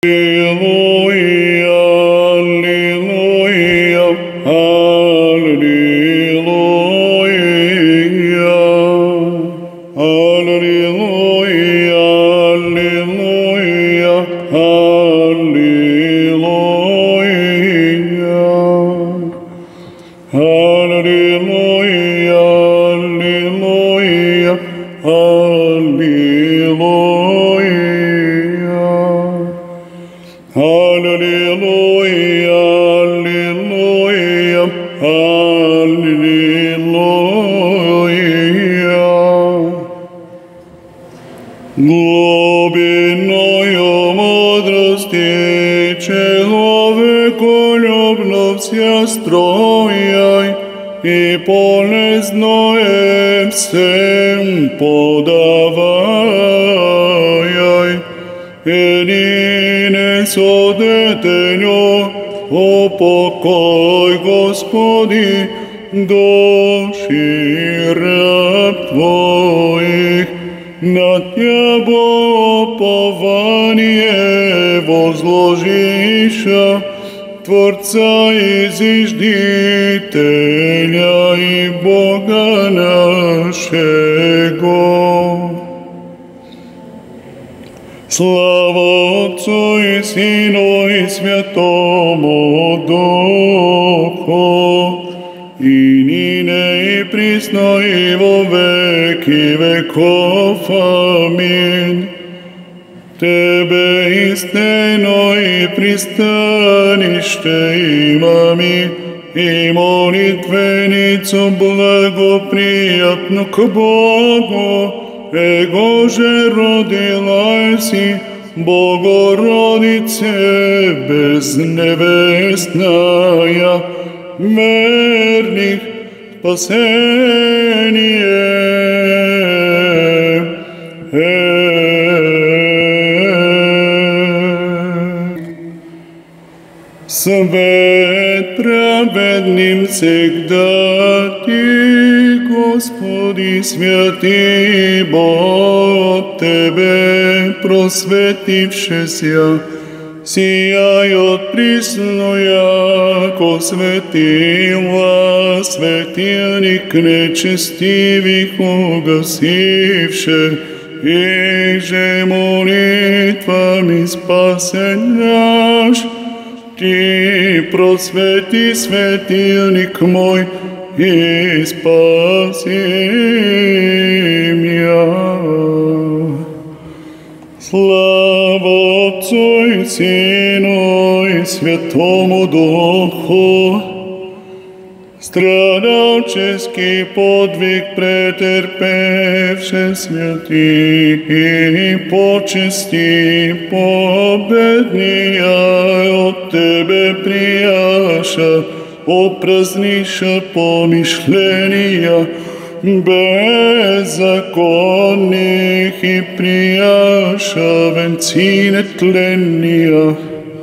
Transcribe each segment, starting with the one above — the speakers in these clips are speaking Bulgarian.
Alleluia, alleluia, alleluia. Alleluia, alleluia, alleluia. Alleluia, alleluia, alleluia. Alleluia, alleluia, alleluia. Глубиною мудрости человеколюбно вся строяй, и полезное всем подавай. Едине Создателю, упокой, Господи, души раб Твоих, на Тебя упование возложиша, Творца и Зиждителя и Бога нашего. Слава Отцу и Сыну и Святому Духу, и ныне и присно и во веки веков. Аминь. Тебе истинно и пристанище имами, и молитвеницу благоприятну к Богу, Его же родила си, Богородице безневестная, верных спасение. Свет праведным всегда Ты, Господи, святый Бог, Тебе просветившися, сияет присно, яко светила, светильник нечестивых угасивше, и же молитвами спасен наш. Ты просвети, светильник мой, и спаси меня. Слава Отцу и Сыну и Святому Духу. Страдальческий подвиг претерпевши святых и почести победния от Тебе прияша, опразниша помышления беззаконных и прияша венцы нетленния.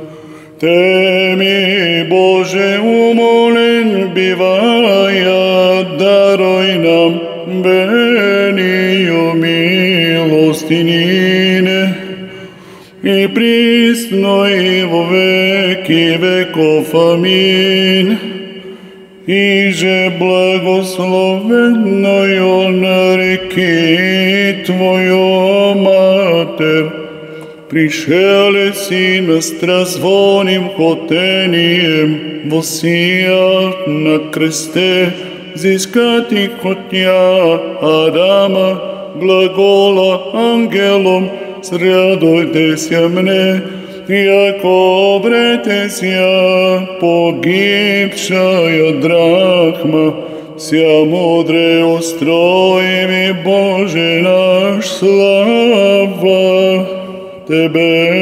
Теми, Боже, умолен бивая, даруй нам бению милостинine, и присно и во веки веков. Аминь. И же благословенною нареки Твою Матерь, пришелеси на стразвоним хотением воссият на кресте, зискати хотя Адама, глагола ангелом, срадуйтеся мне, яко обретеся погибшая драхма, вся мудре устроими, Боже наш, слава Тебе.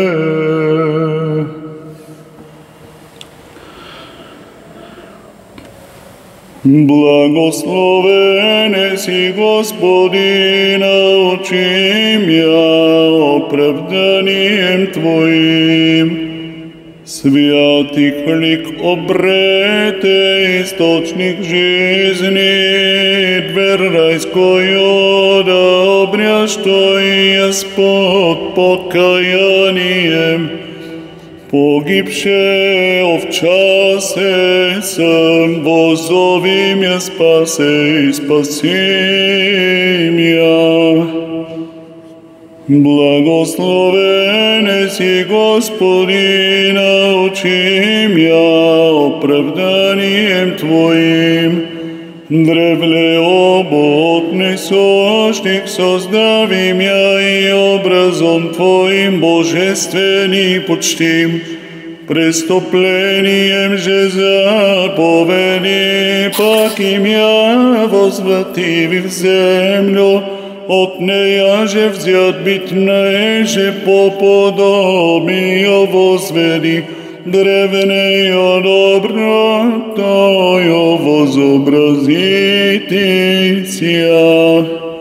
Благословен еси, Господи, научи меня оправданием Твоим. Святых лик обрете, источник жизни, дверь райскую да обрящ Твой под покаянием, Pogibše ovčase sam, vozovi mja spase i spasim ja. Blagoslovene si Gospodina, učim ja opravdanijem Tvojim. Drevlje obotne sošnik sozdavim ja i obrazom Tvojim božestveni počtim. Prestopljenijem že zapovedi, pak im ja vozvrativi v zemlju, otne jaže vzjat bitne, že po podobio vozvedi, drevne jo dobrota jo vozobraziti sja.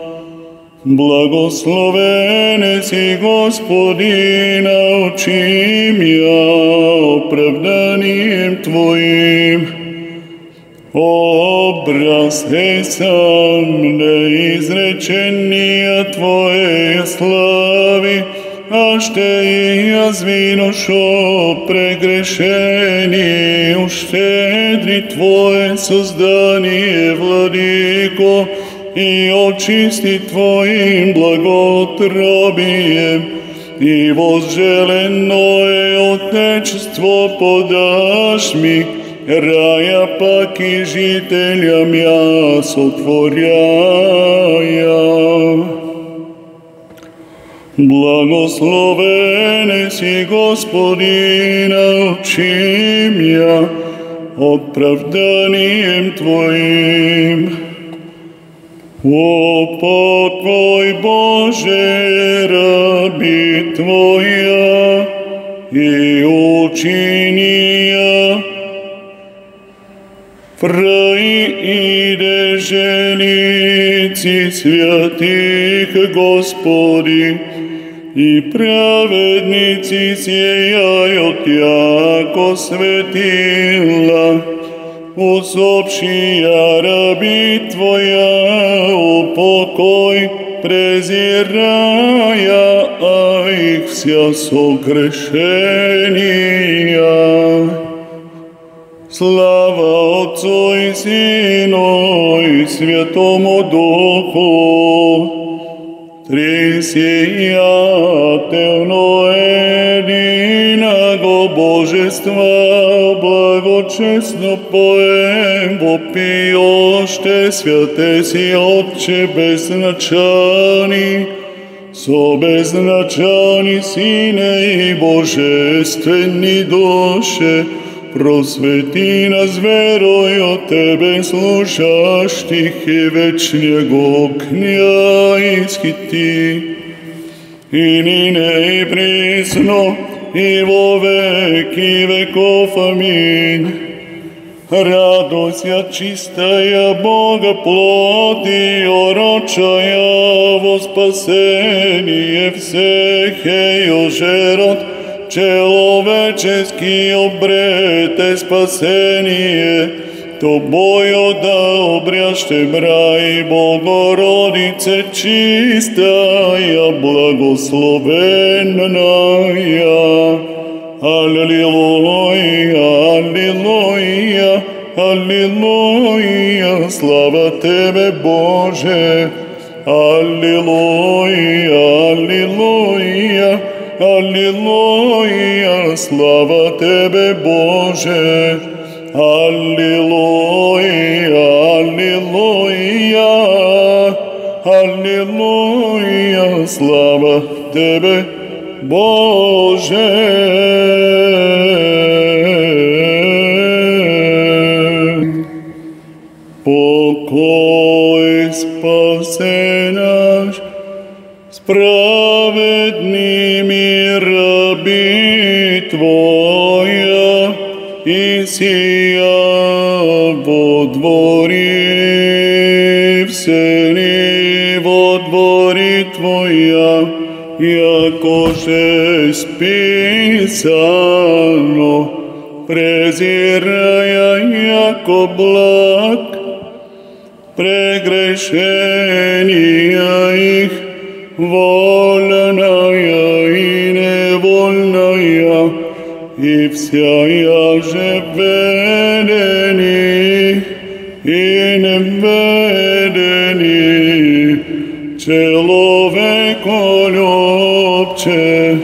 Blagoslovene si Gospodina, učim ja opravdanijem Tvojim. Obraz sam neizrečenija Tvoje slavi, a šte i jazvinošo pregrešeni, uštedri Tvoje sozdanije, Vladiko, i očisti Tvojim blagotrobijem, i vozželeno je otečstvo podaš mi, raja pak i žitelja mja sotvorjaja. Blagoslovene si Gospodina, učim ja opravdanijem Tvojim. O pokoj Bože, rabi Tvoja, i učini ja fraj ide ženici svjatih Gospodi, i pravednici sjejaju jako svetila. Usopši ja rabi Tvoja u pokoj preziraja, a ih vsja sogrešenija. Slava Otcu i Sinu i Svjetomu Duhu, trisijatevno jedinago Božestva, blagočesno pojem, vopiošte svjate si Otče beznačani, sobeznačani Sine i božestveni duše, prosveti nas veroj o Tebe slušaštih i već njegov knja ishiti. I nine i prisno i vo veki vekov, amin. Radost ja čistaja Boga ploti, oročaja vo spasenije vsehe jožerot, človečeski obrete spasenije, to bojo da obrjašte braj Bogorodice čistaja, blagoslovena ja. Aleluja, aleluja, aleluja, slava Tebe Bože. Aleluja, aleluja, aleluja, slava Tebe Bože. Aleluja, aleluja, aleluja, slava Tebe Bože. Pokoj spase naš, spravedni mi rabi Tvoja, i sija vo dvori vseni, vo dvori Tvoja, jakože spisano, preziraja jako blag, pregrešenija ih, voljnaja i nevoljnaja, и всяя живедени и неведени, человеколюбче.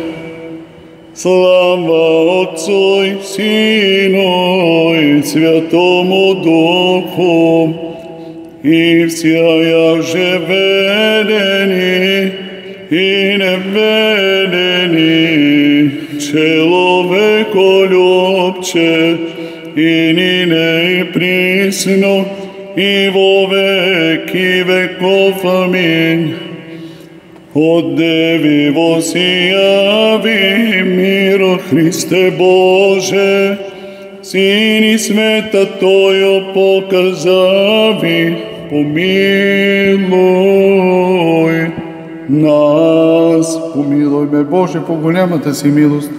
Слава Отцу и Сину и Святому Духу, и всяя живедени и неведени, человеколюбче, и нине и присно, и во веки веков. Аминь. От Деви восияви мира Христе Боже, Сини света Тойо показави, помилуй нас. Помилуй ме, Боже, по голямата си милост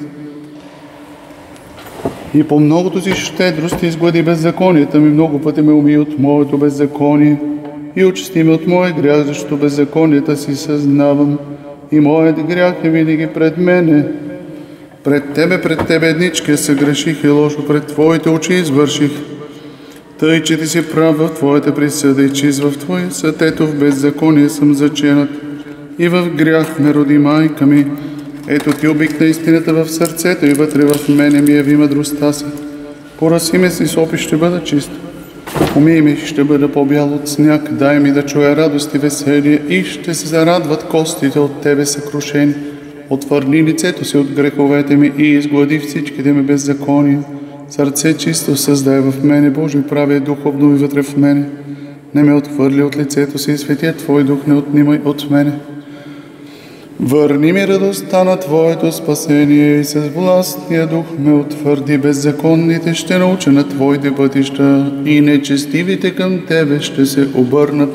и по многото си щедрост изглади беззаконията ми, много пъти ме умий от моето беззаконие и очисти ме от моя грях, защото беззаконията си съзнавам и моят грях е винаги пред мене. Пред Тебе едничке съгреших и лошо пред Твоите очи извърших. Тъй, че Ти си прав в Твоята присъда и чист в Твоя съд, ето в беззаконие съм заченат и в грях ме роди майка ми. Ето Ти обикна истината в сърцето и вътре в мене ми яви мъдростта си. Пораси ме си сопи, ще бъда чист. Умий ми, ще бъда по-бял от сняг. Дай ми да чуя радост и веселие и ще се зарадват костите от Тебе съкрушени. Отвърни лицето си от греховете ми и изглади всичките ми беззакония. Сърце чисто създай в мене, Боже, прави дух обнови вътре в мене. Не ме отхвърли от лицето си и светия Твой дух не отнимай от мене. Върни ми радостта на Твоето спасение и с властния дух ме утвърди. Беззаконните ще науча на Твоите пътища и нечестивите към Тебе ще се обърнат.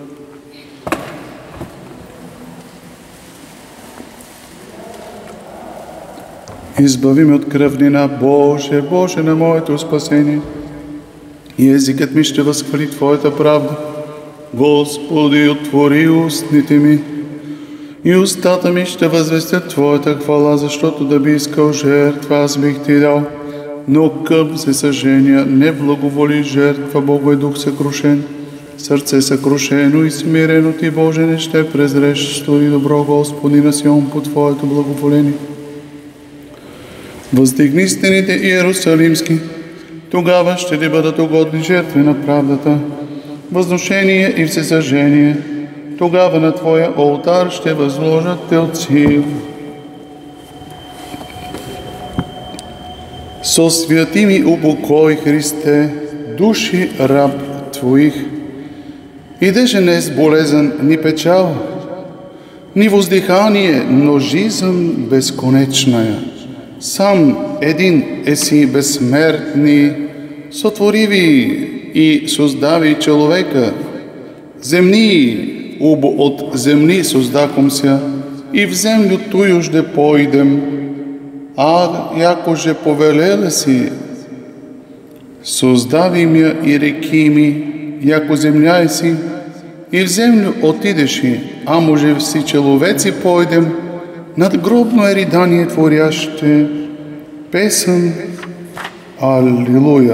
Избави ме от кръвнина, Боже, Боже на моето спасение, и езикът ми ще възхвали Твоята правда. Господи, отвори устните ми, и устата ми ще възвестят Твоята хвала, защото да би искал жертва, аз бих Ти дал. Но към всесъжения не благоволи жертва, Бого е дух съкрушен. Сърце съкрушено и смирено Ти, Боже, не ще презреш. Стори добро, Господи, на Сион по Твоето благоволение. Въздигни стените иерусалимски, тогава ще Ти бъдат угодни жертви на правдата, възношение и всесъжение. Тогава на Твоя олтар ще възложат телци. Со святи ми упокой, Христе, души раб Твоих. Идеше не с болезън ни печал, ни воздихание, но жизнь безконечная. Сам един еси безсмертни, сотвори и создави човека. Земни убо от земни создаком ся, и в землю тую жде пойдем, а якоже повелела си, создави мя и реки ми, яко земля си, и в землю отидеши, а може вси человеци пойдем, надгробно е ридание творяще, песен Алилуя.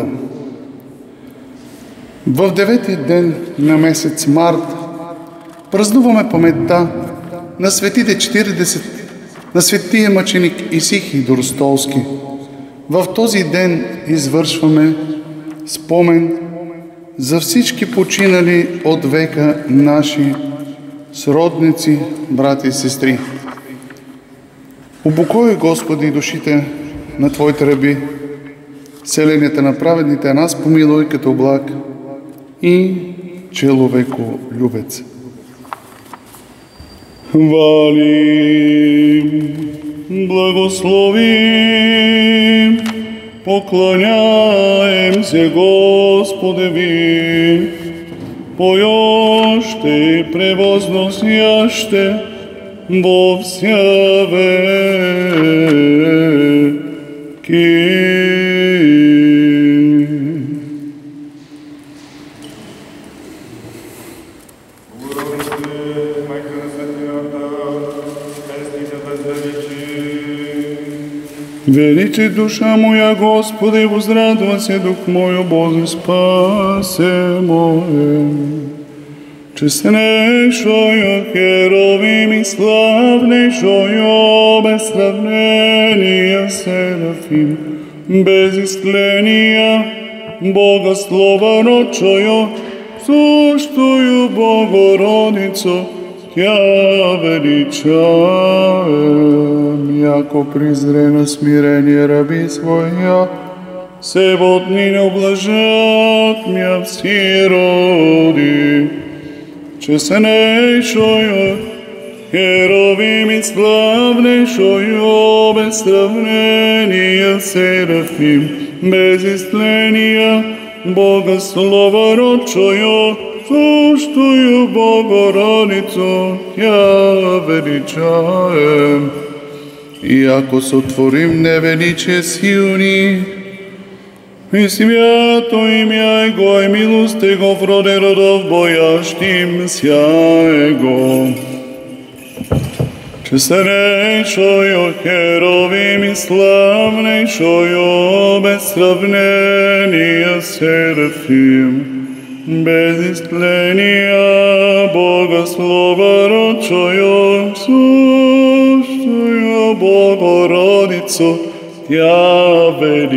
В 9-ти ден на месец март празнуваме паметта на светите 40, на светия мъченик Исихий Доростолски. В този ден извършваме спомен за всички починали от века наши сродници, брати и сестри. Упокой, Господи, душите на Твоите раби, селенията на праведните, нас помилуй като благ и човеколюбец. Хвалим, благословим, поклоняем се Господеви, поёще и превозносяще во вся веки. Величи душа моя, Господи, возрадва се дух мой, о Боже, спасе мое. Честнейшою херовим и славнейшою, без сравнения Серафим, без истления, Богослова рочою, сущую Богородицу, Тя величаем, яко презрено смирение раби своя, сегодня не облажат мя все роди. Честнейшою, херовим и славнейшою, без сравнения Серафим, без истления, Богослова рочою, сущую Богородицу, Тя величаем. И ако сотворим невеличие силни, и свято имя Его, и милост Его в роде родов боящимся Его. Честнейшою, херовим и славнейшою, без сравнения Серафим, без истления, Богослова рочою, сущую Богородицу, Тя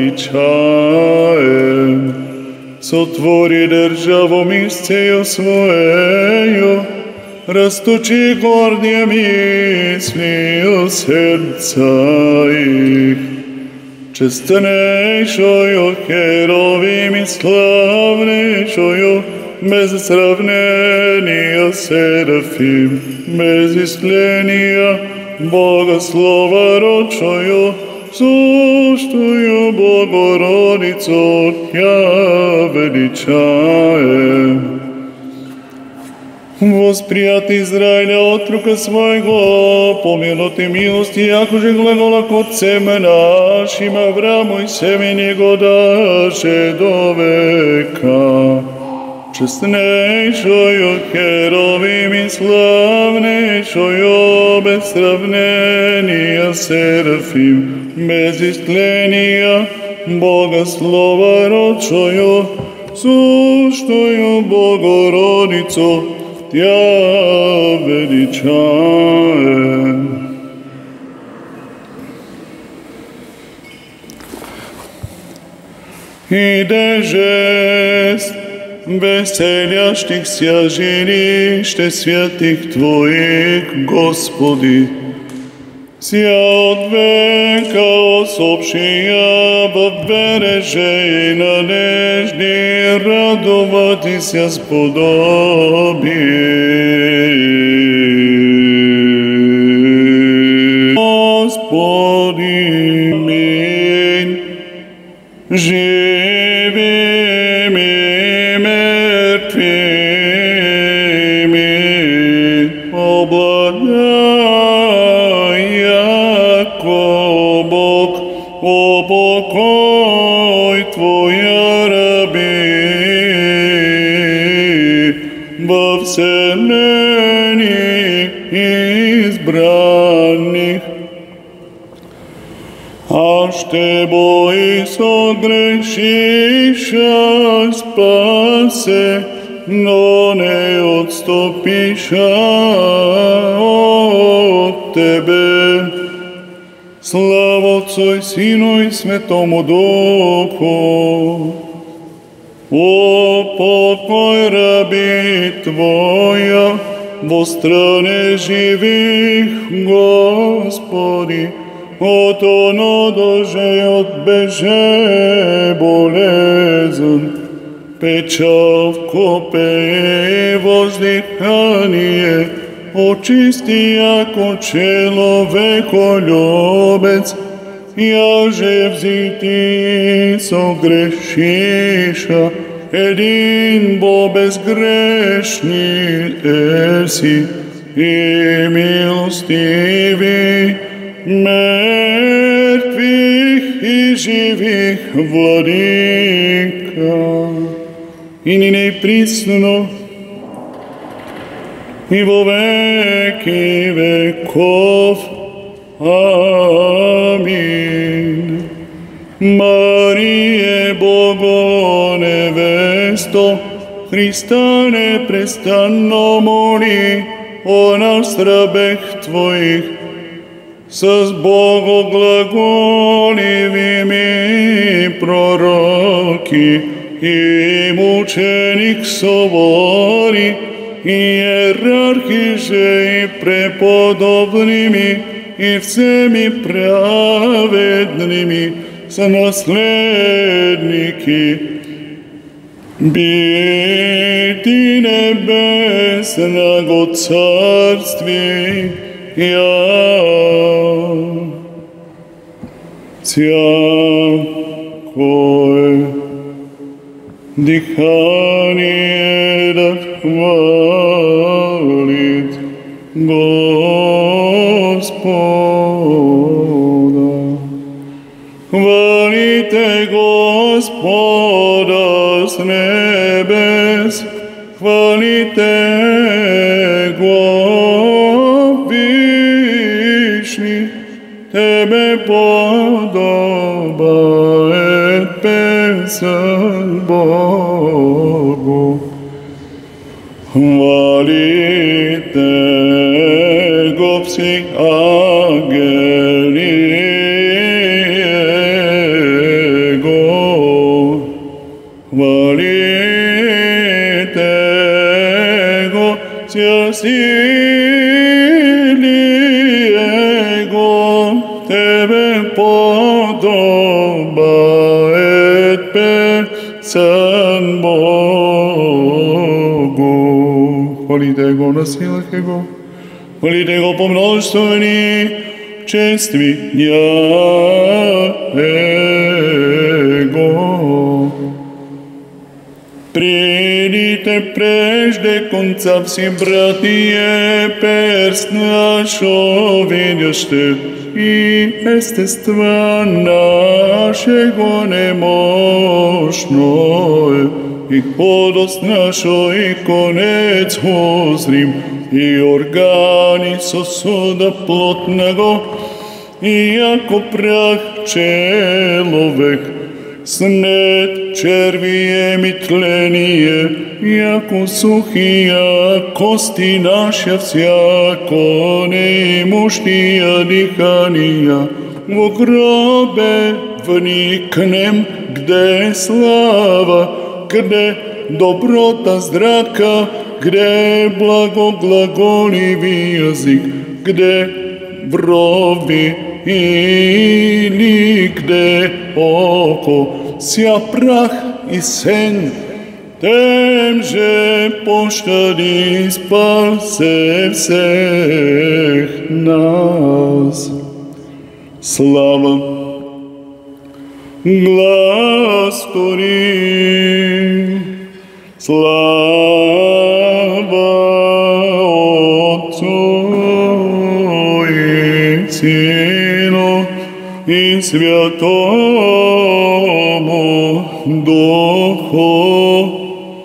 величаем. Сотвори державу мисцею своею, растучи гордие мисли у сердца их. Честнейшою, херовим и славнейшою, без сравнения Серафим, без истления, Богослова рочою, сущую Богородицу, Тя величаем. Восприят Израиля от рука своего, помилуй милости, яко же глагола код семе нашим Аврааму и семе него даше до века. Честнейшою, херовим и славнейшою, без сравнения Серафим, без истления, Богослова рочою, сущую Богородицу, Тя величаем. Иде жест веселящихся жилище святых Твоих, Господи, ся от века особшия в береже и надежде радоватися сподоби. Господи, минь, живим и мертвими, обладай, яко Бог, упокой Твоя раби во вселении избранных. Аж Тебой согрешиша спасе, но не отступиша от Тебе. Слава Отцу и Сину и Святому Духу. Упокой раби Твоя во стране живых, Господи, от оно доже отбеже болезнь, печал в копе воздыхание, очисти яко человеколюбец, я же взити согрешиша, един бо безгрешни еси, и милостиви, мертвых и живых владыка. И ныне и присно, и во веки веков. Amin. Marie, Bogo nevesto, Hrista neprestanno moli o nas rabeh Tvojih, s bogoglagoljivimi proroki i mučenik sobori i jerarhiže i prepodobnimi i vsemi pravednimi s nasledniki biti nebesnago carstvi всякое дыхание да хвалит Господа. Хвалите Господа с небес, хвалите Го Вишний, Тебе подобает песен Богу. Хвалите Го все ангели Его, хвалите Го все силы Его, Тебе подобает песен Богу. Хвалите Го на силах Его, хвалите Го по множествени чествия Его. Придите прежде конца все братие, перст нашо видяще, и естества нашего немощное, и ходост нашо, и конец озрим, и органи сосуда плотного, и яко прах человек, снет червием и тление, яко сухия кости наша всяко неимущия дыхания. В гробе вникнем, где слава, где доброта зрака, где благоглаголивый язык, где брови или где око, ся прах и сен, тем же пощади спасе всех нас. Слава, Господи, слава Отцу и Сыну и Святому Духу,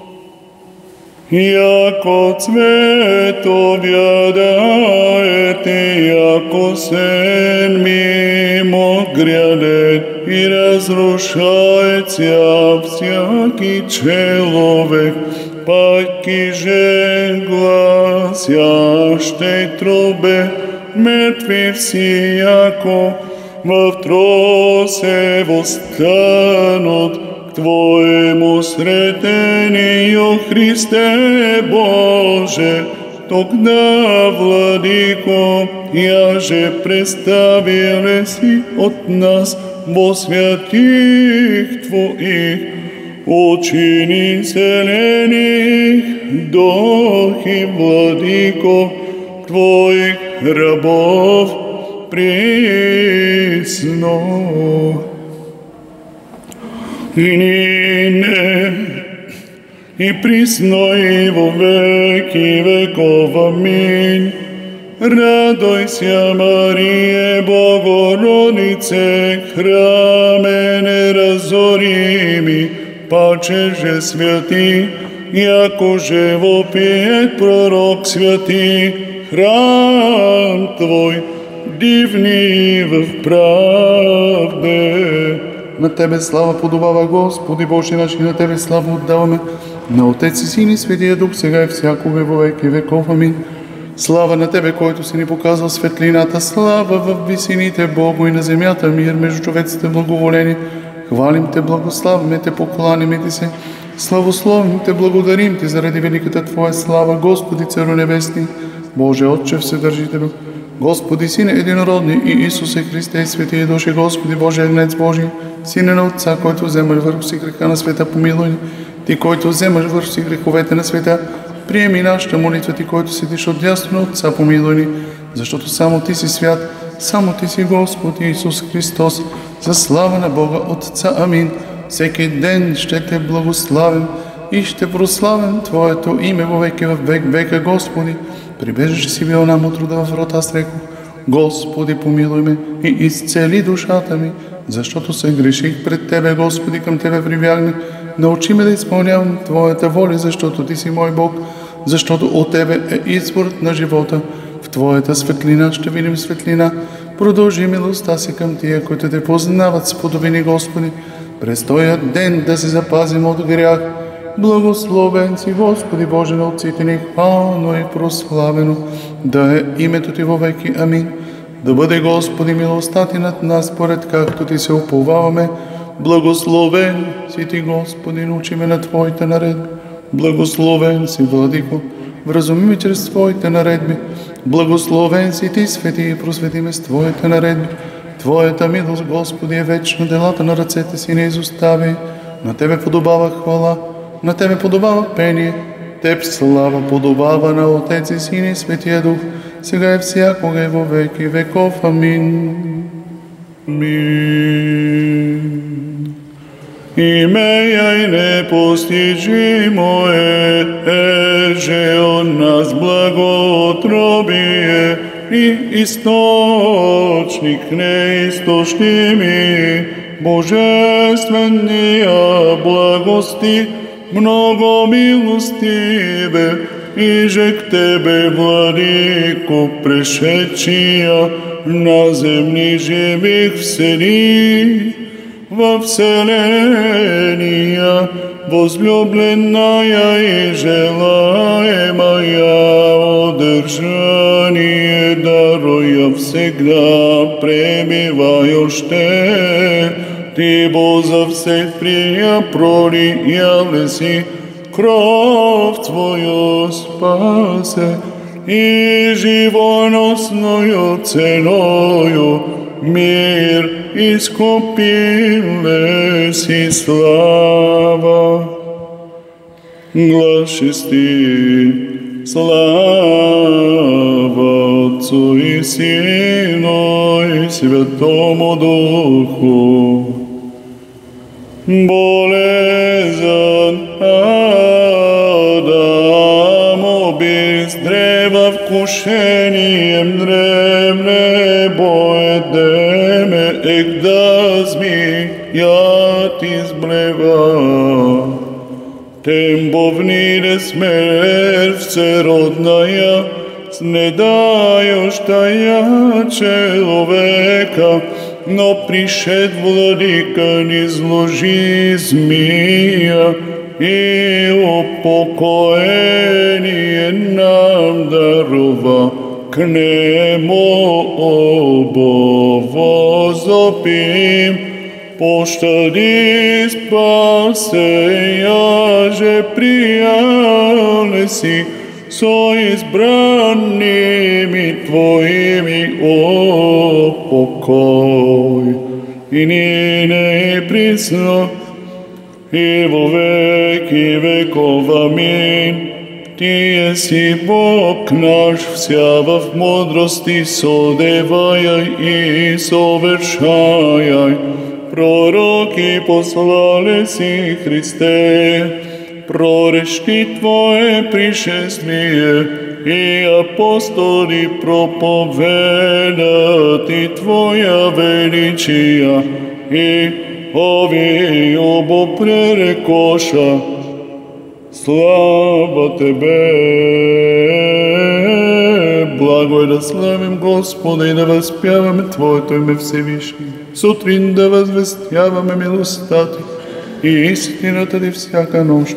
яко цветов ядает, и яко сен мимо грядет, и разрушается всякий человек, паки же гласящей трубе, мертви все, яко во втросе восстанут к Твоему сретению, Христе Боже. Тогда, Владыко, я же представил си от нас во святых Твоих, учини зеленых духи, Владыко, Твоих рабов присно. И ныне, и присно, и во веки веков. Аминь. Радуйся, Мария, Богородице, храме неразорими, паче же святи, яко же вопиет пророк святи, храм Твой дивни в правде. На Тебе слава подобава, Господи Боже наш, и на Тебе слава отдаваме, на Отец и Син и Светия Дух, сега и всякога во веки веков. Амин. Слава на Тебе, който си ни показал светлината, слава в висините, Богу, и на земята мир между човеците благоволение. Хвалим Те, благославяме Те, покланяме Ти се, славословим Те, благодарим Ти заради великата Твоя слава, Господи Царю Небесни, Боже Отче Вседържителю, Господи Сине Единородни и Исусе Христе, Светия Душе, Господи Боже Агнец Божий, Сине на Отца, който вземаш върху си греха на света, помилуй ни. Ти, който вземаш върху си греховете на света, приеми нашата молитва, Ти, който седиш отдясно на Отца, помилуй ни, защото само Ти си свят, само Ти си Господ Исус Христос, за слава на Бога Отца. Амин. Всеки ден ще Те благославим и ще прославим Твоето име во веки в век века, Господи. Прибежище си бил нам от рода в род, аз рекох: Господи, помилуй ме и изцели душата ми, защото се греших пред Тебе, Господи, към Тебе прибягнах. Научи ме да изпълнявам Твоята воля, защото Ти си мой Бог, защото от Тебе е изворът на живота. В Твоята светлина ще видим светлина. Продължи милостта си към тия, които Те познават, сподоби ни, Господи. През този ден да се запазим от грях. Благословен си, Господи Боже на отците ни, хвално и прославено да е името Ти во веки. Амин. Да бъде, Господи, милостта Ти над нас, според както Ти се уповаваме. Благословен си Ти, Господи, научи ме на Твоите наредби. Благословен си, Владико, вразуми ме чрез Твоите наредби. Благословен си Ти, свети, и просвети ме с Твоите наредби. Твоята милост, Господи, е вечна, делата на ръцете си не изостави. На Тебе подобава хвала, на Тебе подобава пение, Теб слава подобава на Отец и Син и Светия Дух, сега и всякога и во веки веков. Амин. Амин. Имея и непостижимо же от нас благоутробие и источник неистощими, божествения благости, много милостиве, и же к Тебе, Владико, пришедшия на земни живих всени, во вселения, возлюбленная и желаемая, одержание даруя всегда пребивающее, Ти, Бо, за всех прия пролиял си, кров Твою спасе, и живоносною ценою мир искупиле си слава. Глашисти слава Отцу и Сину и Святому Духу. Болезен Адам убийц древа вкушением древне боедеме егда змият изблева. Тем бовнире смерть всеродная, снедающая человека, но пришед Владыка низложи змия и упокоение нам дарова, к нему оба возопим. Пощади, спасея же прияли си со избранными Твоими, о покой, и ныне и присно, и во веки веков. Амин. Ти еси Бог наш, вся в мудрости содеваяй и совершаяй. Пророки послали си, Христе, проречки Твое пришествие, и апостоли проповедат и Твоя величия, и ови обо пререкоша. Слава Тебе, благо е да славим Господа и да възпяваме Твоето име Всевишни. Сутрин да възвестяваме милостта Ти и истината Ти всяка нощ.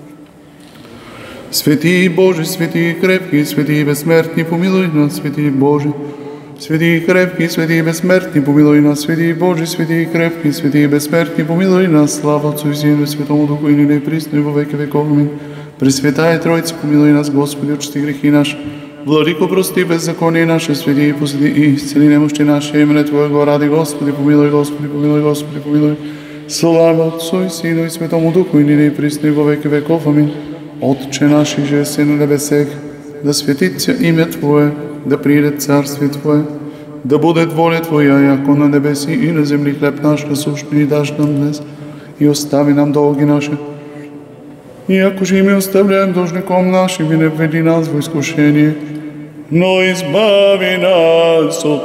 Свети Боже, свети и крепки, свети и безсмертни, помилуй нас, свети Боже. Свети и крепки, свети и безсмертни, помилуй нас, свети Боже, свети и крепки, свети и безсмертни, помилуй нас, слава Отцу и Сину и Святому Духу, и ныне и присно и во веки веков. Амин. Пресвятая Троица, помилуй нас, Господи, очисти грехи наши. Владико, прости беззаконие наше, свети и посвети и исцели немощи наши, имене Твоего ради, Господи, помилуй, Господи, помилуй, Господи, помилуй. Слава Отцу и Сину и Святому Духу, и ныне и присно и во веки веков. Амин. Отче наш, иже еси на небесех, да светится имя Твое, да приде царствие Твое, да будет воля Твоя, яко на небеси и на земли. Хлеб наш насущный дашь нам днес, и остави нам долги наши, иако же и мы оставляем должником нашим, и не введи нас во искушение, но избави нас от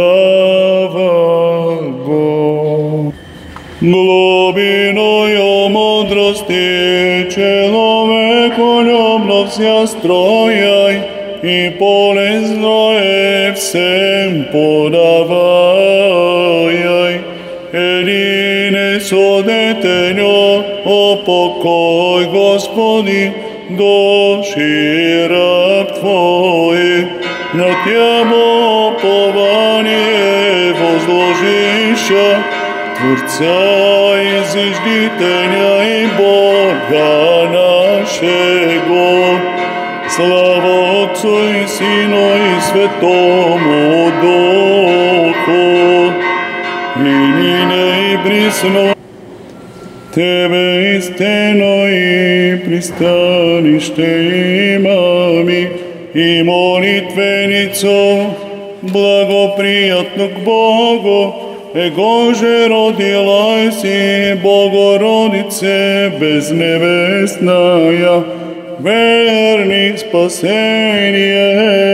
лукавого. Глубиною мудрости человеколюбно вся строяй, и полезное всем подавай. Едине судетеньо, о покой, Господи, души раб Твоих, на Тябо упование возложища, Творца и Зиждителя и Бога нашего. Слава Отцу и Сину и Святому Духу, и ныне и присно. Тебе истинно и пристанище имами, и молитвеницу благоприятну к Богу, Его же родила си Богородице безнебесная, верни спасение.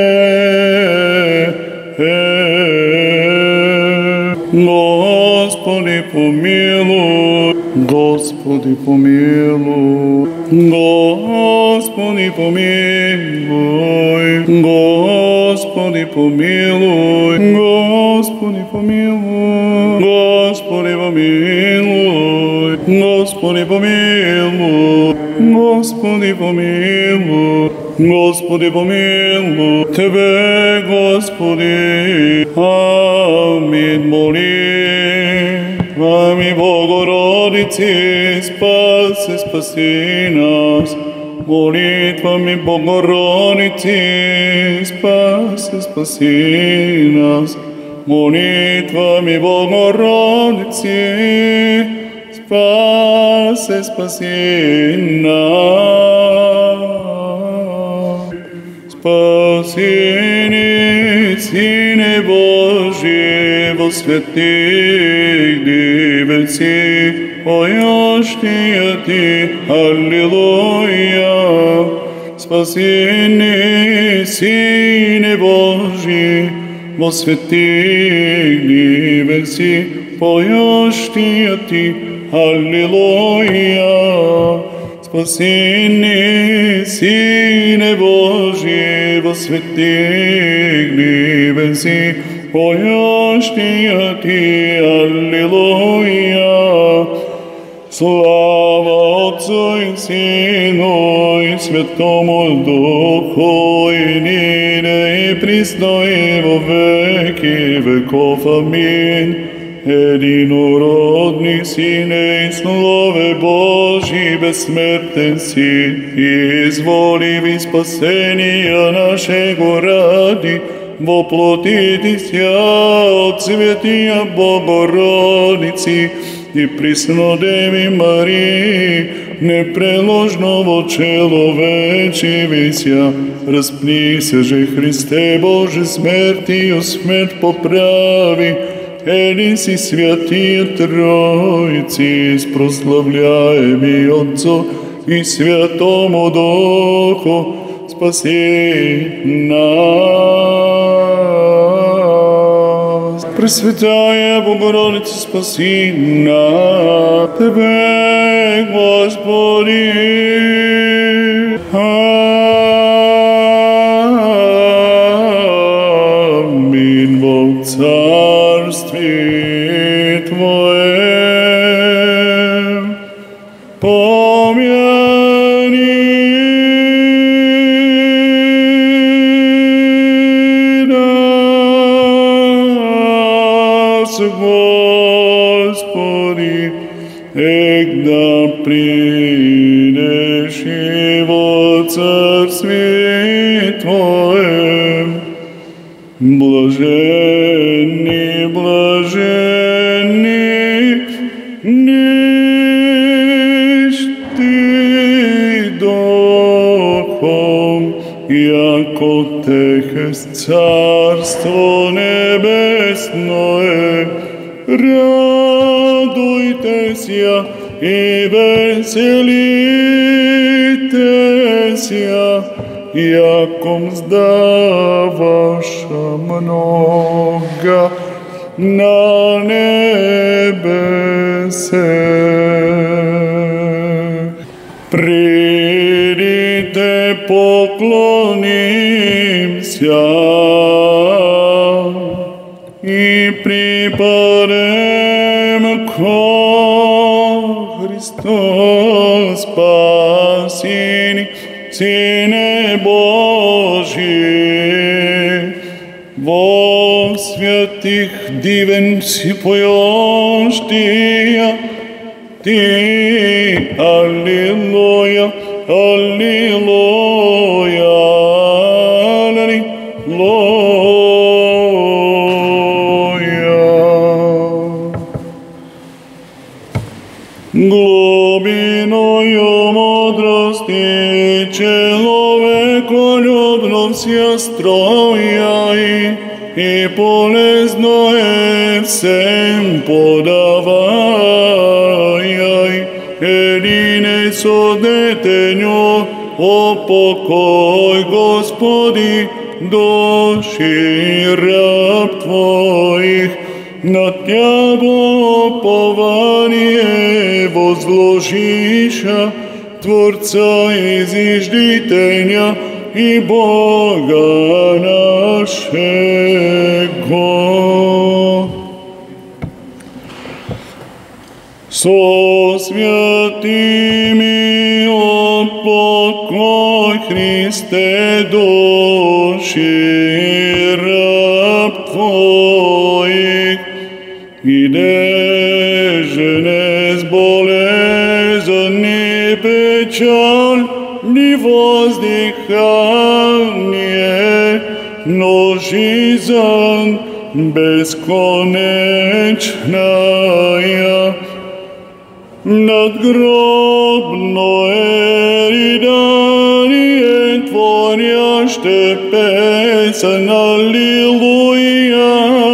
Господи помилуй, Господи помилуй, Господи помилуй, Господи помилуй, Господи помилуй, Господи помилуй, Господи помилуй, Господи помилуй, Господи помилуй, Тебе, Господи, аминь, молим. Вами, Богородице, спаси нас. Молитвами Богородице, спаси нас. Молитвами Богородице, спаси нас. Спасение, Сине Божий, во святых дивеси, пояшния Ти, аллилуйя. Спасение, Сине Божий, во святых дивеси, пояшния Ти, аллилуйя. Спасение, Сине Божий, во святых небеси, пояшния Ти, аллилуйя. Слава Отцу и Сину и Святому Духу, и ныне и присно и во веки веков. Аминь. Единородный Сине и Слове Божий, бессмертен си, изволи спасения нашего ради, воплотитися от Святия Богородицы и Преснодеви Марии, непреложного человечевися, распнися же Христе Боже смертью смерть поправи, Един си Святия Троиci, прославляеми Отцу и Святому Духу, спаси нас. Пресвятая Богородица, спаси нас. Тебе, Господи. нас, Господи, когда придешь и во Царстве Твоем. Блаженни, блаженни, нищи духом, яко Техес Царство Небесное. Радуйтесь и веселитесь, яко мзда ваша много на небесах. Придите, поклонимся и припадем ко Христу спасени, Сыне Божий. Во святых дивен си поешь Ты, аллилуйя, аллилуйя, аллилуйя. Глубиною мудрости человеколюбность строя и полезное всем подавай. Едине судетеню, о покой, Господи, души раб Твоих. На Тябо упование возложиша, Творца изиждителя и Бога нашего. Со святыми упокой, Христе, души раб Твоих, где же не с болезнь, ни печаль, ни воздыхание, но жизнь бесконечная. Надгробное ридание творяще песен, аллилуйя,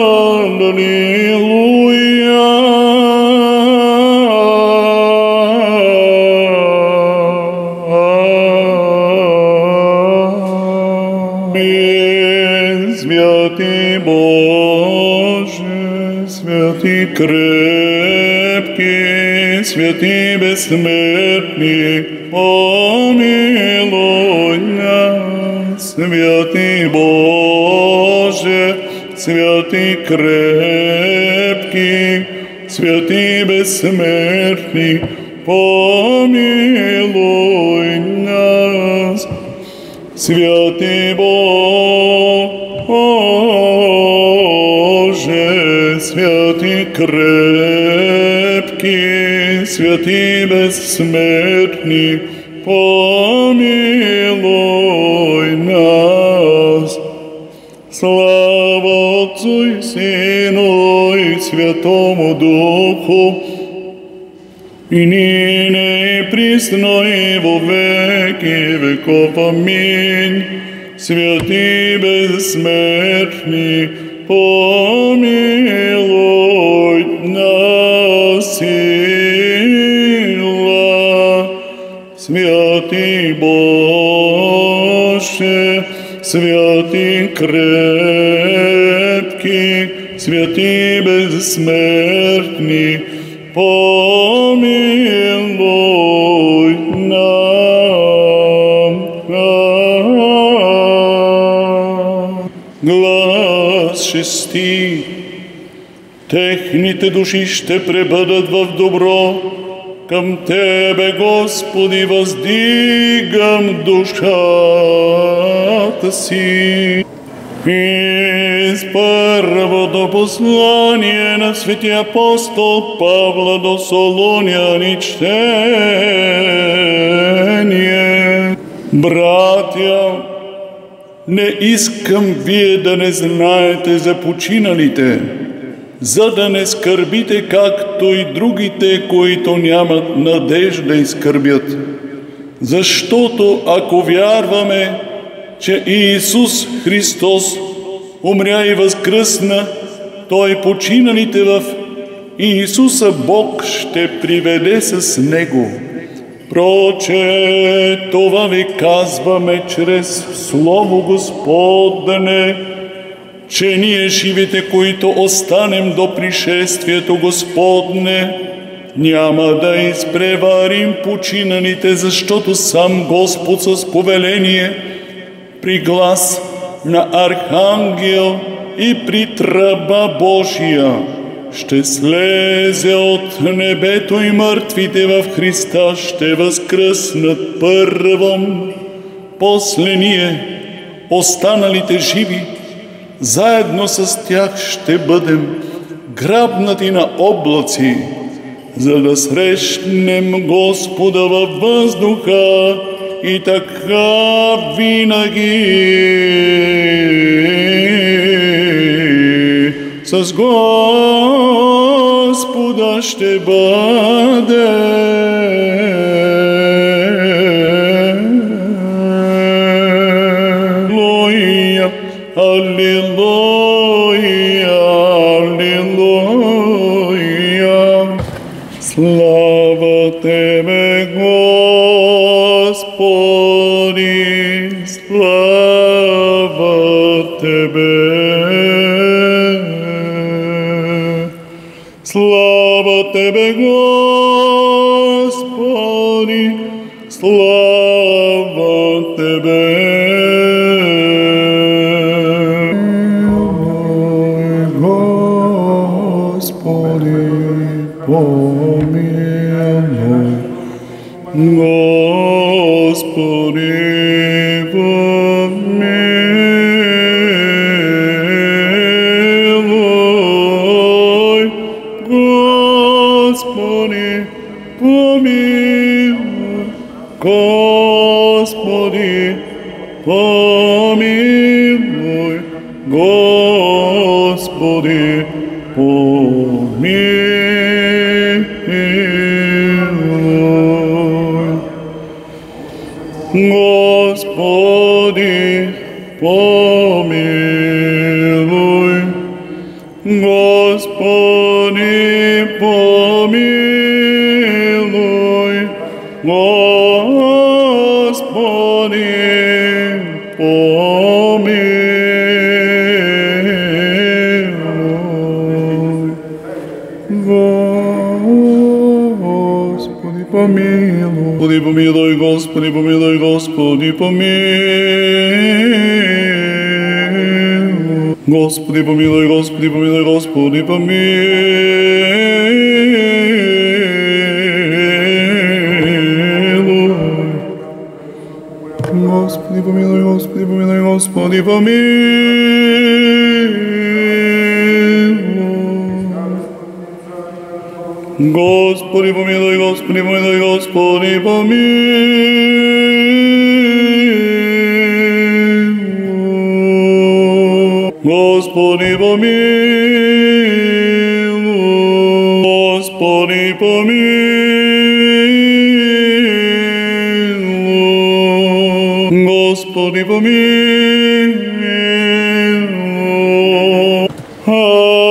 аллилуйя. Святый Боже, святый крепкий, святый бессмертный, помилуй нас. Святый Боже, святый крепкий, святый бессмертный, помилуй нас. Святый Боже, святый крепкий, святый бессмертный, помилуй нас. Слава Отцу и Сыну и Святому Духу, и ныне и присно и во веки веков. Аминь. Святый бессмертный, помилуй нас, сила. Святый Боже, святый крепкий, святый бессмертный, помилуй нам. Глас шести. Техните души ще пребъдат в добро Към Тебе, Господи, въздигам душата си. Из първото послание на светия апостол Павла до Солуняни чтение. Братя, не искам вие да не знаете за починалите, за да не скърбите, както и другите, които нямат надежда и скърбят. Защото ако вярваме, че Иисус Христос умря и възкръсна, Той починалите в Иисуса Бог ще приведе с Него. Проче, това ви казваме чрез Слово Господне, че ние живите, които останем до пришествието Господне, няма да изпреварим починалите, защото сам Господ с повеление при глас на архангел и при тръба Божия ще слезе от небето и мъртвите в Христа ще възкръснат първом. После ние, останалите живи, заедно с тях ще бъдем грабнати на облаци, за да срещнем Господа във въздуха и така винаги с Господа ще бъде. Аллилуйя, аллилуйя. Слава Тебе, Господи, слава Тебе. Слава Тебе, Господи, слава Тебе. Господи, помилуй. Господи, помилуй. Господи, помилуй. Господи, помилуй. Господи, помилуй. Господи, помилуй. Господи, помилуй. Господи, помилуй. Господи, помилуй. Господи, помилуй, Господи, помилуй, Господи, помилуй. Господи, помилуй, Господи, помилуй, Господи, помилуй. Господи, помилуй, Господи, помилуй, Господи, помилуй. Господи, помилуй, Господи, помилуй, Господи, помилуй. Господи, помилуй. Господи, помилуй. Господи, помилуй.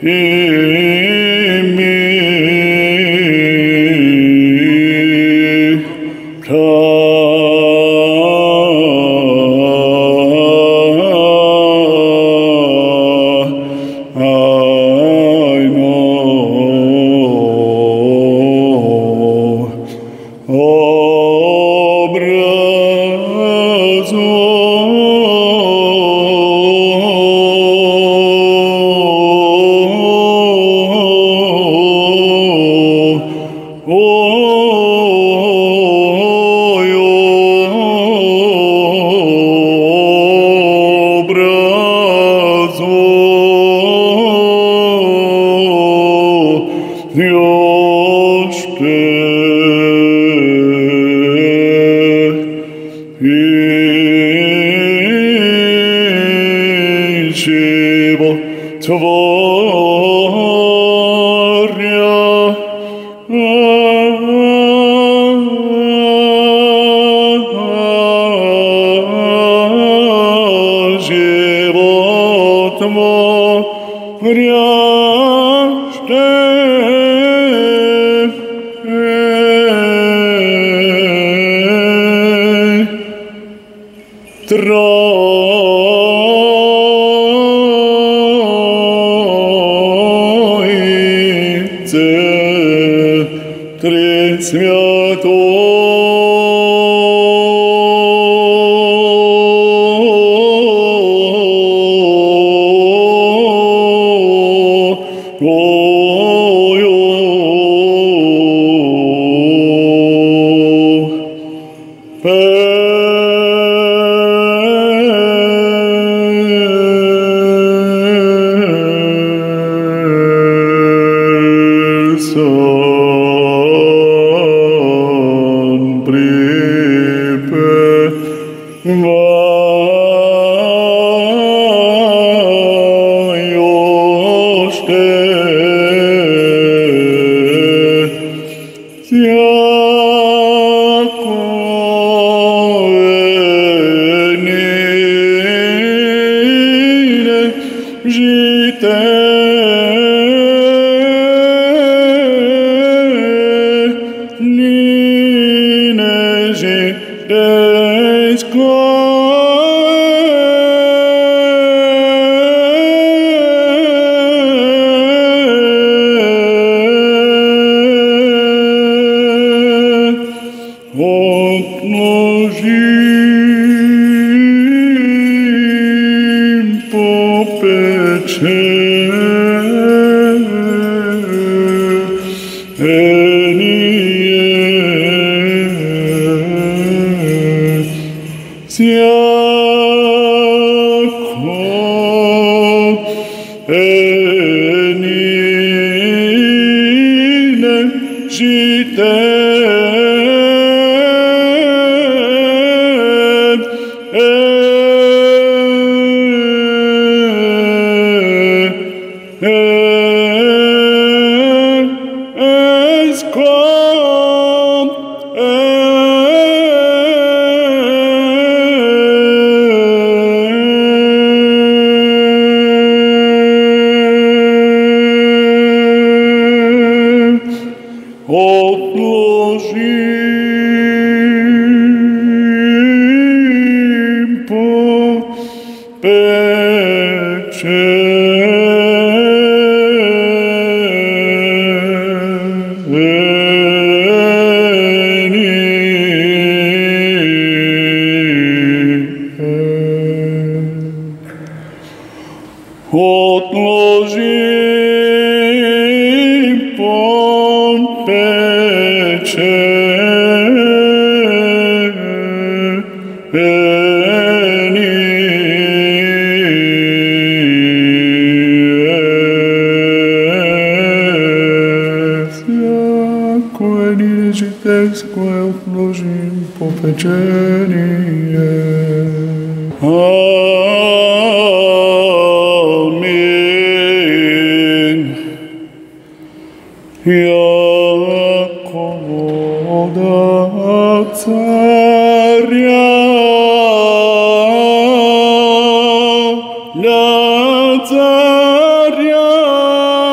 Ля царя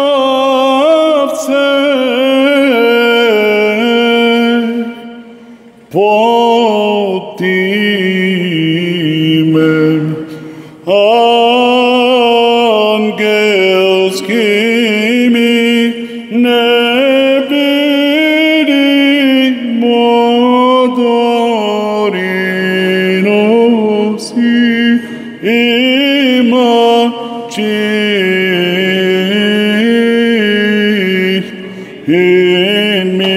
in me.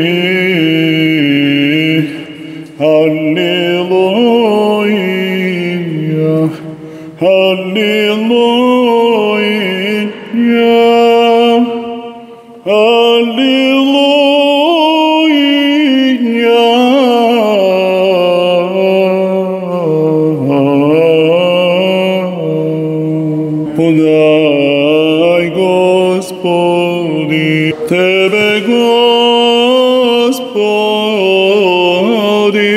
Hallelujah, hallelujah, hallelujah. Подай, Господи, Тебе, Господи.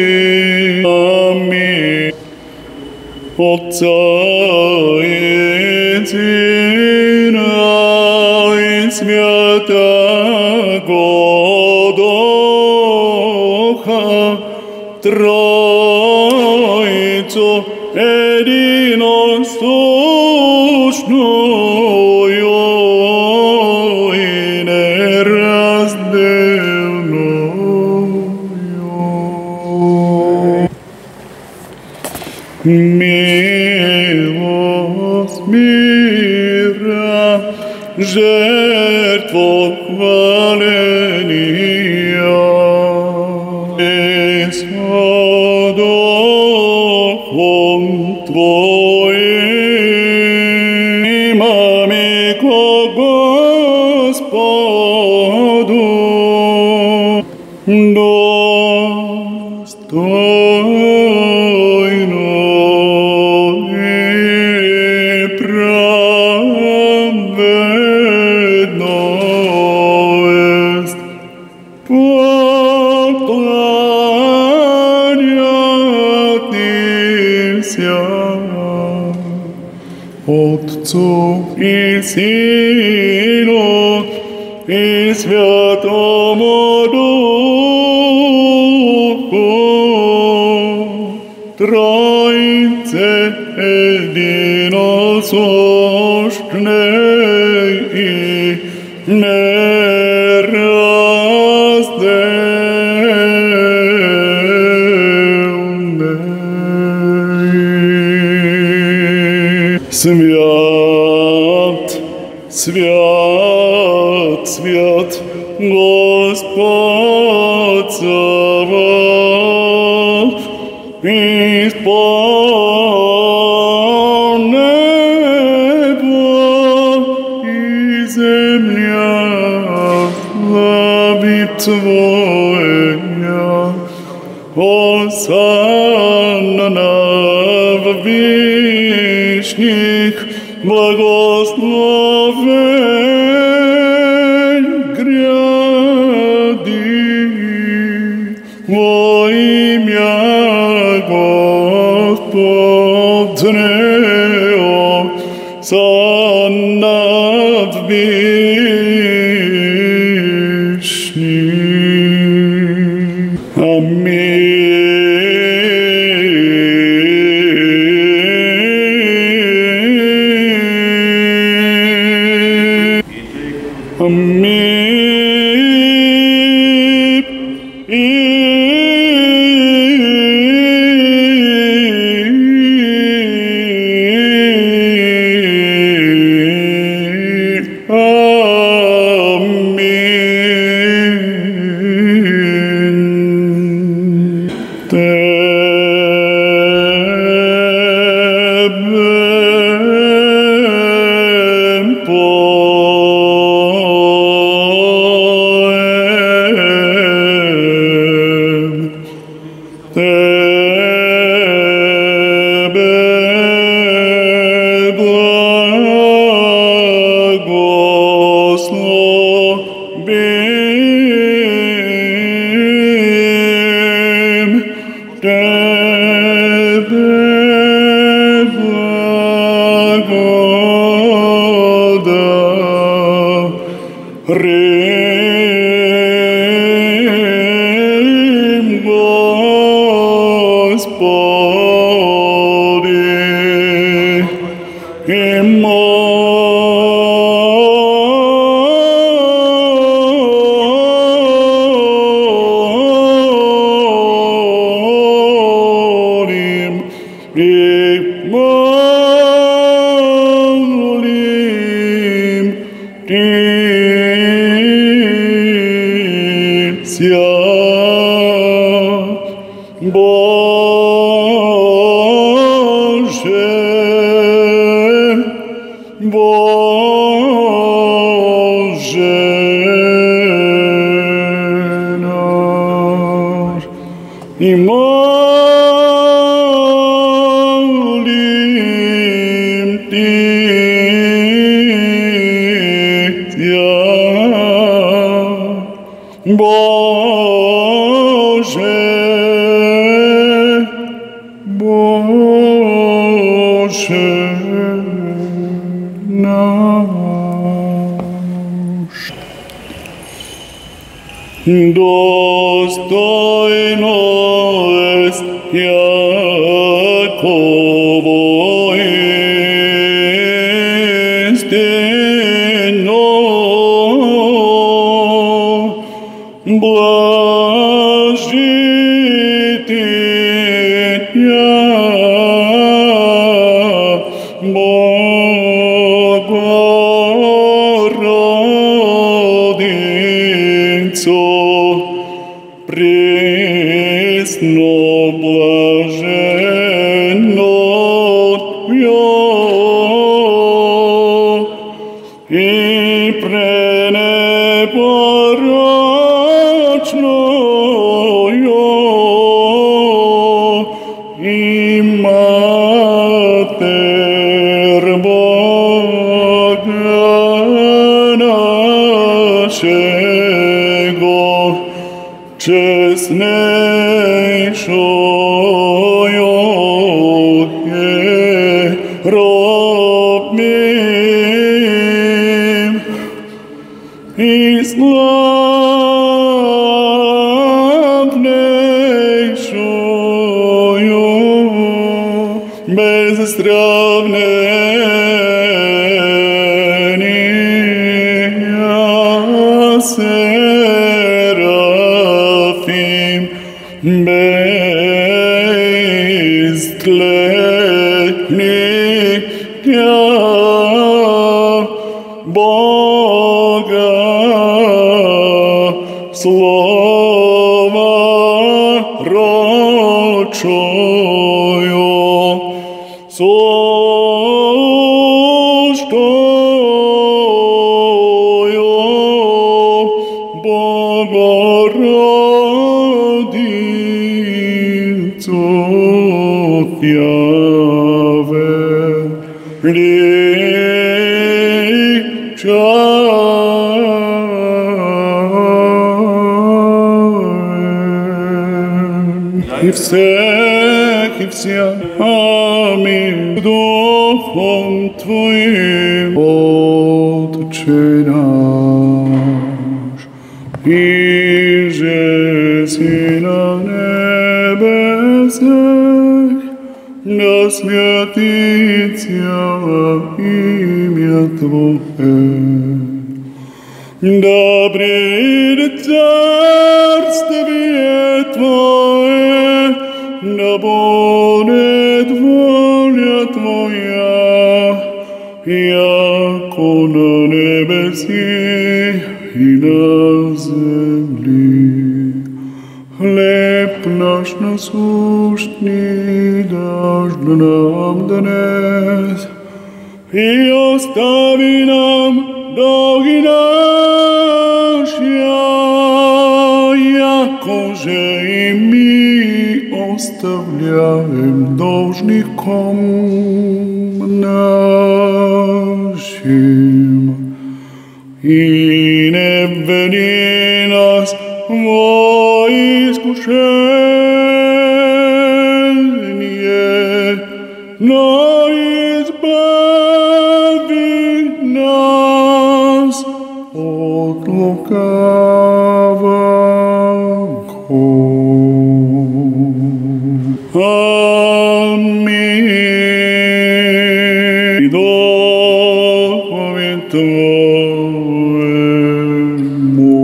Аминь. Отца и Сына и Святого Духа, Троицу единосущную и неразделную. Милость мира, жертву хваления, и с Духом Твоим, имами ко Господу, достойно и праведно есть поклоняться Отцу и Сыну и Святому Духу, Троице единосущной и неразделной. Свят, свят, свят, Господь Саваоф, исполни небо и земля славит Твоя. Осанна в вышних, благословен гряды во имя Господнего, Санна в вышних. Господи, птиця, Боже наш, и молим Тебя, Боже, Боже наш. Достойно есть Яково истинно, блажите Тя, Богородицо, пресно блаженно Твое и пренепорочную и Матер Бога нашего, честнейшую робим и славнейшую без сравнения Серафим, бестлетных Тя, Бога Слова рочою, сущую Богородицу Яве и всех, и вся. Аминь. Духом Твоим, Отче наш, иже си на небесах, да святится имя Твое, да придет царствие Твое, да будет воля Твоя, яко на небеси и на земли. Хлеб наш насущный дашь нам днес, и остави нам долги наши, якоже и мы оставляем должником нашим. И не введи нас во искушение, но избави нас от лукавого. Аминь. Духове Твоему.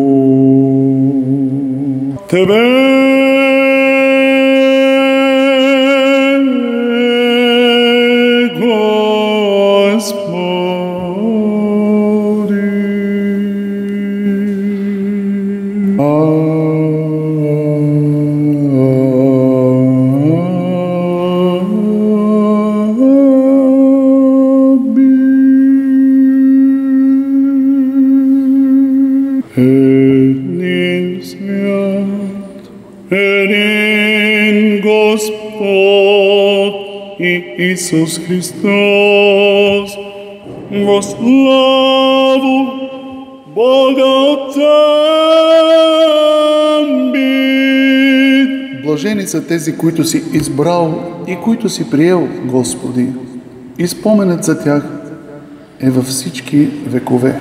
Тебе, Господи, Един свят, един Господ и Исус Христос, во славу Бога Отца бит. Блажени са тези, които си избрал и които си приел, Господи, и споменът за тях е във всички векове.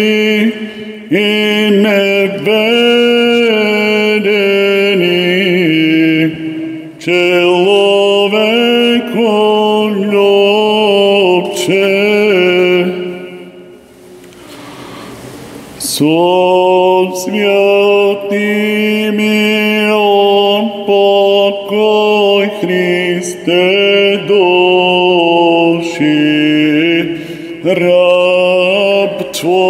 Vedeni святи милон, покой Христе души раб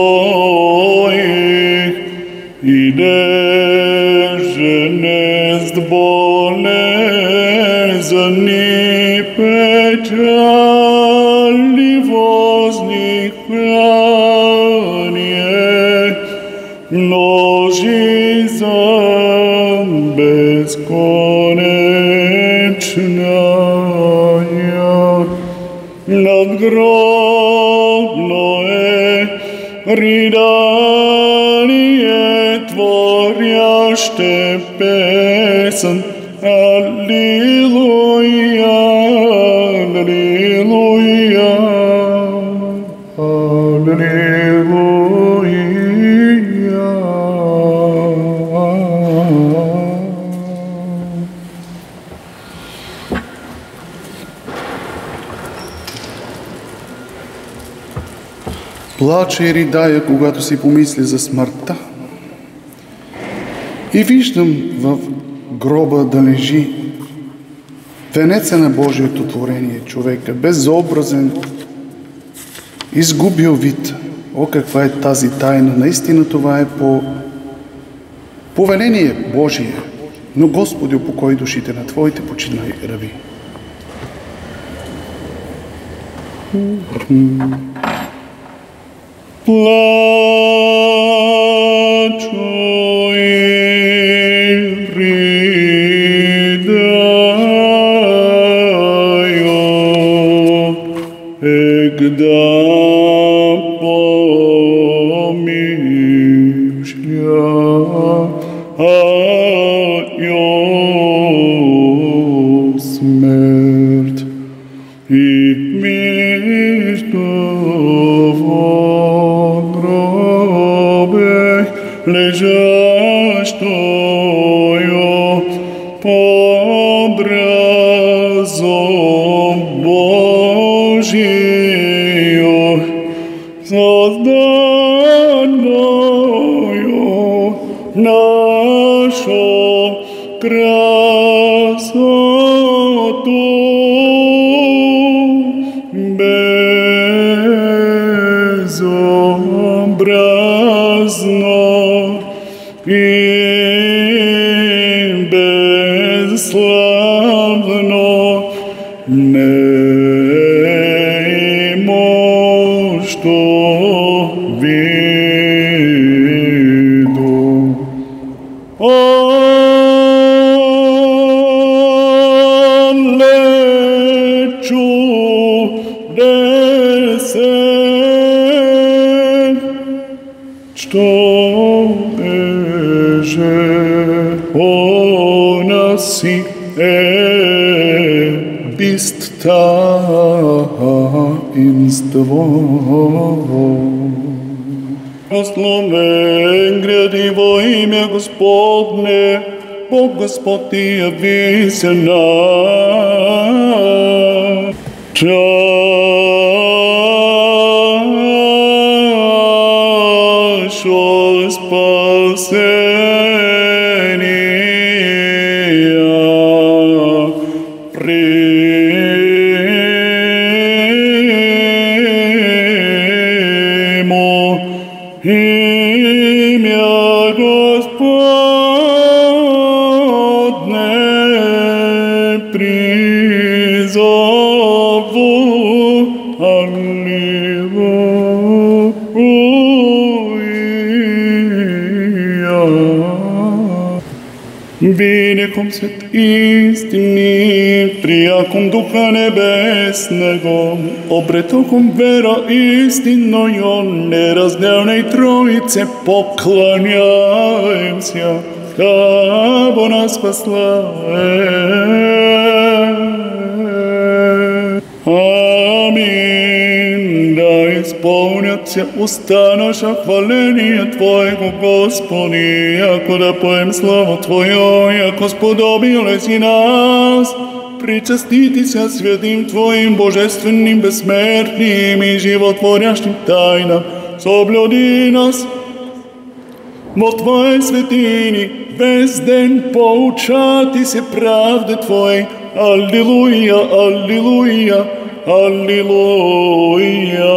Твоих, и даже нест болезни печали возникание, но жизнь бесконечная, надгробное ридание творяще песен. Аллилуйя, аллилуйя, аллилуйя. Плаче и ридая, когато си помисли за смъртта. И виждам в гроба да лежи венеца на Божието творение, човека, безобразен, изгубил вид. О, каква е тази тайна! Наистина това е по повеление Божие. Но Господи, упокой душите на Твоите починали раби. Плачу и ридаю, егда помишляю смерть и между лежащую под образом Божию, созданную нашу красоту безобразно и безславно, немощно виду. Что же она си бист таинство. Прославен гряди во имя Господне, Бог Господь ти явися нам. Чашу спасения приму, имя Господне призову. Винеком свет истини, прияком Духа Небесного, обретоком вера истинною, неразделной Троице поклоняемся, кого нас спасла. Аминь. Да исполнятся уста наша хваления Твоего, Господи, яко да поем славу Твою, яко сподобиле си нас. Причастити се святим Твоим божественным, безсмертным и животворящим тайнам. Соблюди нас Во Твоей светини весь ден поучати се правде Твоей. Аллилуйя, аллилуйя, аллилуйя.